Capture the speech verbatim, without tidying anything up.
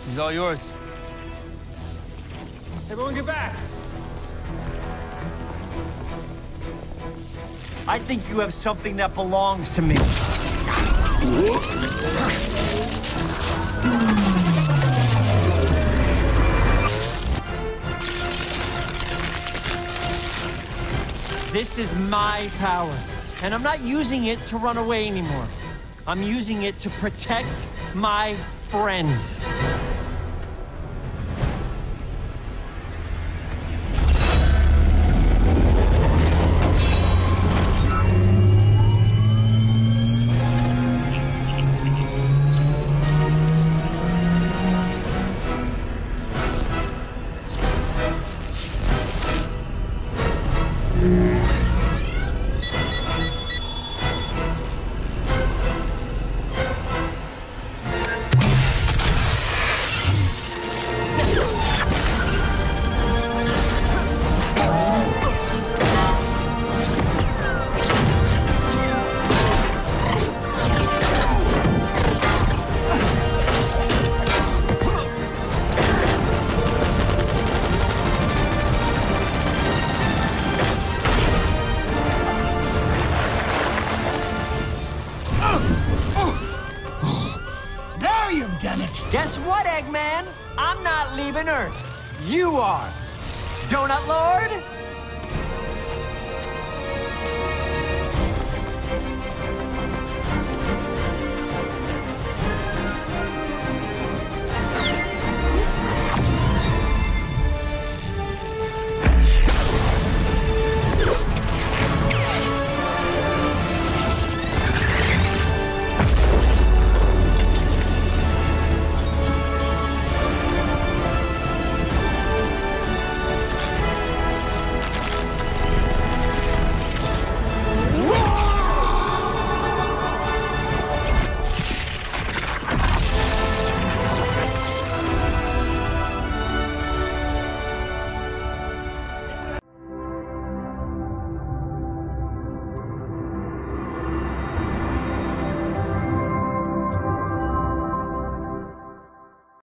He's all yours. Everyone get back! I think you have something that belongs to me. This is my power, and I'm not using it to run away anymore. I'm using it to protect my friends. Guess what, Eggman? I'm not leaving Earth. You are. Donut Lord?